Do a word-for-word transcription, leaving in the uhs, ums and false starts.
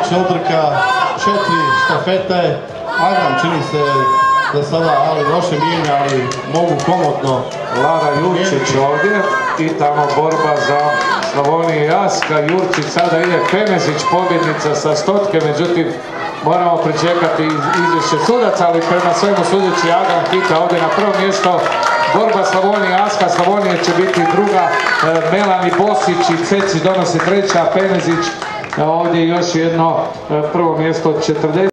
Sljedeća utrka, četiri štafete. Agram čini se da sada ali loše mijenja, ali mogu komotno. Lara Jurčić ovdje i tamo borba za Slavoniju i Aska. Jurčić sada ide, Pemezić pobjednica sa stotke, međutim moramo pričekati izvješće sudaca, ali prema svemu sudeći Agram hita ovdje na prvo mjesto. Borba Slavonije i Aska, Slavonije će biti druga, Melani Bosić i Ceci donosi treća, Pemezić ovdje još jedno prvo mjesto od četrdeset.